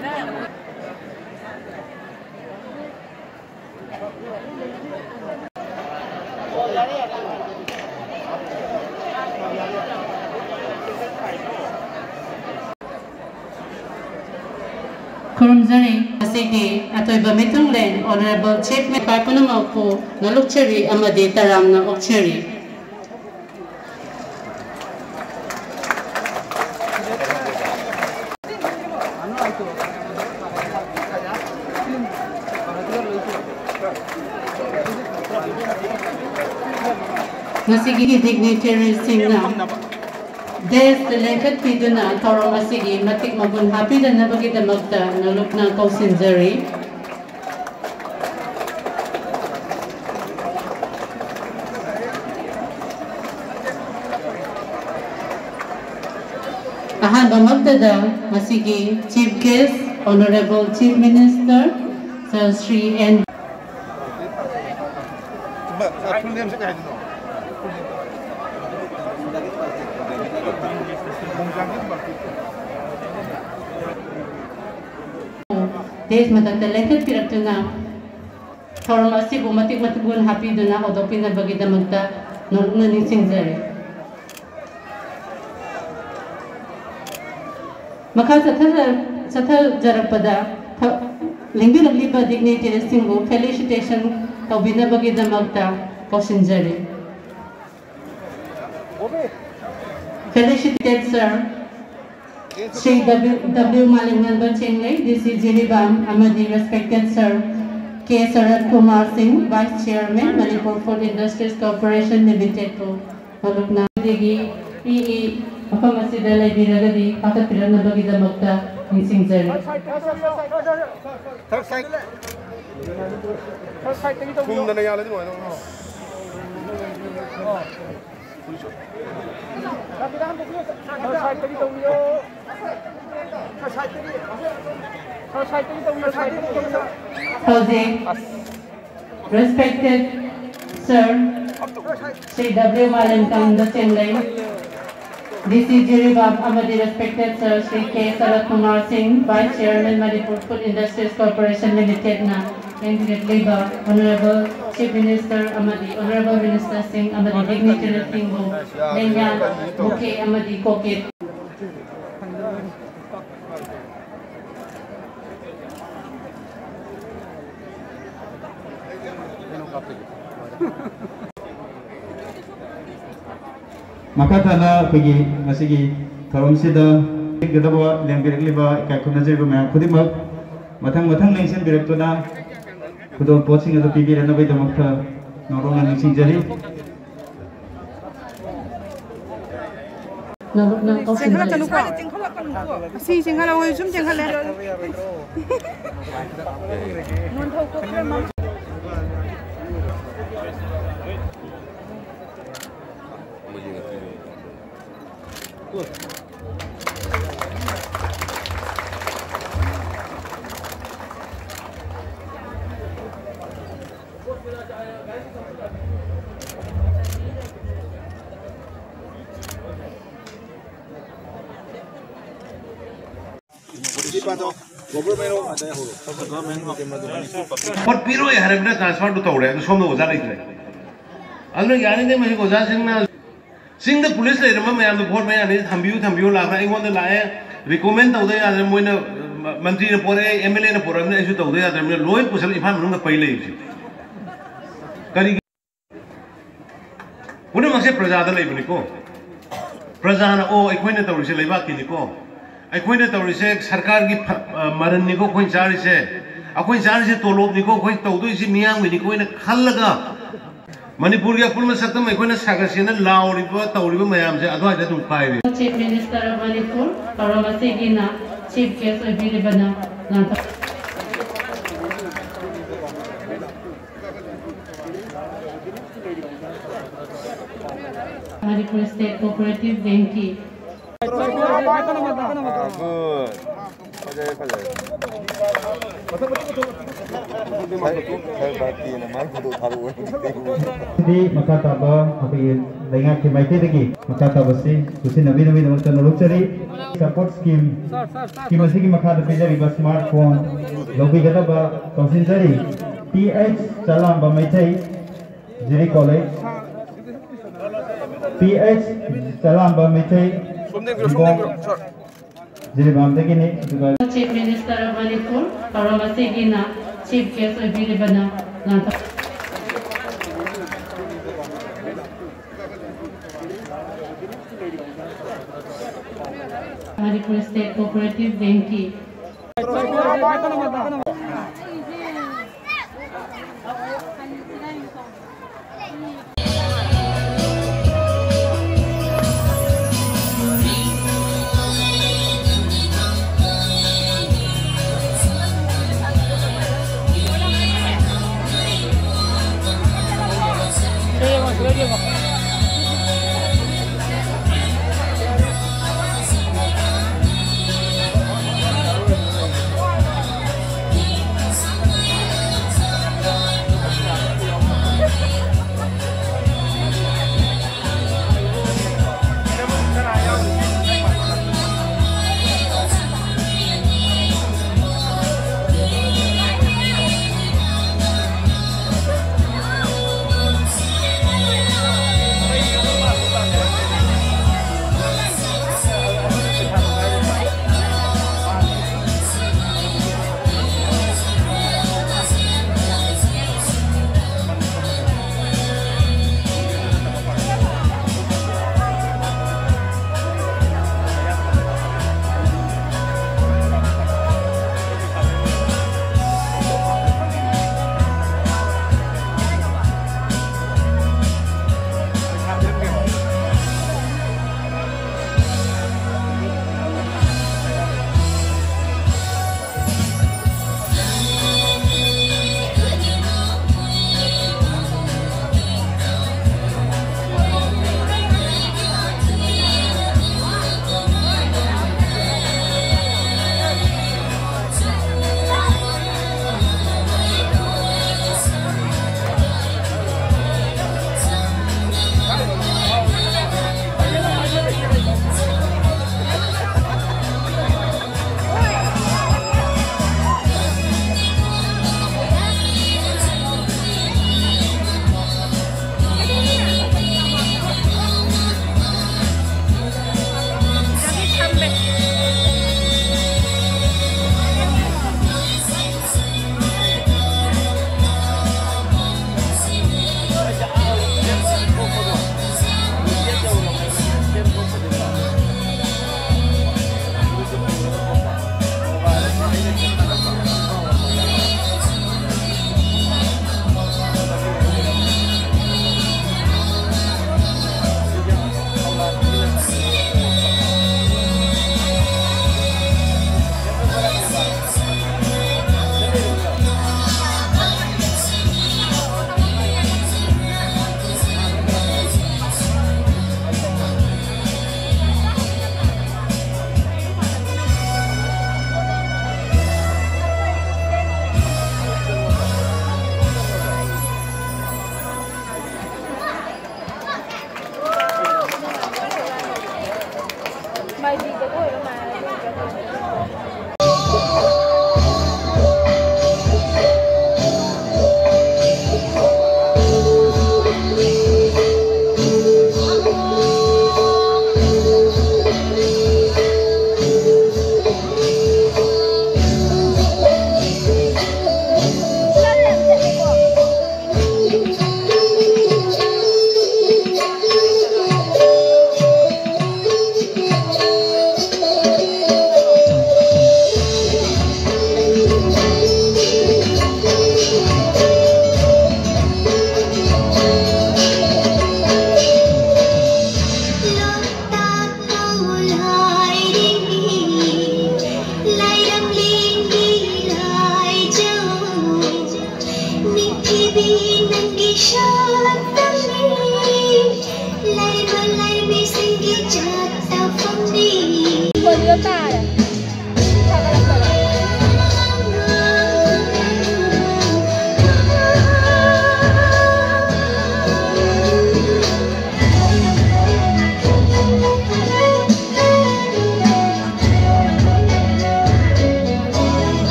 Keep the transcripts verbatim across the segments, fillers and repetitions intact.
Kurumzari asigi atoy bamitong len Honorable Chief Minister Punamaw po nalukcheri amadi taram na okcheri. Masigi dignitary singna Des lengkat piduna tawang masigi matik magun happy dan nabagi damagta naluk na kausinzari. Ahan bamagtada masigi Chief Guest Honorable Chief Minister Sir Sri N. Des matagtalengkat piratuna tawang masig umatik matugun happy duna odopin na bagi damagta naluk na nisingzari. Maka sa thal jarapada lingbi lagliba dignitary singbo felicitation taubina bagi damagta kausinzari. Felicited sir Sri W. Malingan Bachengai, D C Jiribam, Amadi, respected Sir K. Sarat Kumar Singh, Vice Chairman, Manipur Food Industries Corporation Limited po. Maluk na digi E E Apamasida Laibiragadi, Pakatiran na bagi damagta ng Singzari. Third side. Third side tagi kung na nangyari mo ano? Housing, respected Sir Sri W. Malingan Bachengai, D C Jiribam, Amadi, respected Sir Sri K. Sarat Kumar Singh, Vice Chairman, Manipur Food Industries Corporation Limited na immediately ba Honorable Chief Minister Amadi, Honorable Minister Singh Amadi, Dignitary Singbo, Lengan, Bukit Amadi, Kokit. Maka tana pergi masigi tharom sida gadawa lembirek liba ikai kuna jeba ma khudimak mathang mathang lengsen birek tuna khudol poching ado P B rana bai damakta norong na sing jari Naluk na kausinzari. Si singhala oi sum jenghala non thau ko krema What Piro had a transfer to Tore, the Sono was like that. Although Yanni was asking sing the police later, and the poor man is Hambu, Hambu, I want the lie, recommend the other when a Mantri Pore, Emily Pore, and should the other Loy Pussel if I'm on the Pile. What am I say, Prasada Labinico? Prasana, oh, I pointed to Riselevaki. I pointed to Risek, Sarkar Maranico, Queen Sarise, a Queen Sarise to Lobnico, Queen Toduisi Miang, with the Queen Kalaga. Manipuria Pulma Satam, I Queen Sagasina, Lao River, Tauriba Mayams, otherwise I don't buy it. Chief Minister of Manipur, Paramasigina, Chief Guest of Jiribam. Manipur State Cooperative Bank. Di makataba api lenga ki maite degi makata basi kusin nabi nabi namakta nolokchari support scheme ki masigi makada pejari ba smartphone lobi gata ba tausin jari T H chalam ba maitai Jiri college T H chalam ba maitai Jiribam degi ni Chief Minister of Manipur Paramasi na Chief Guest of Jiribam na Manipur State Cooperative Bank की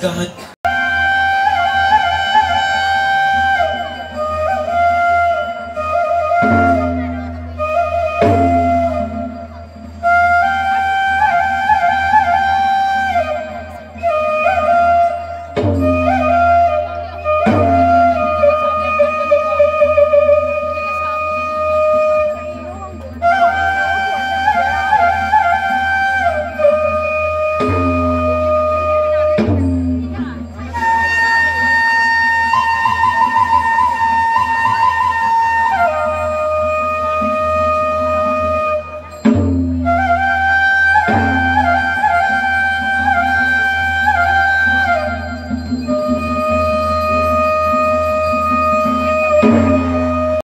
God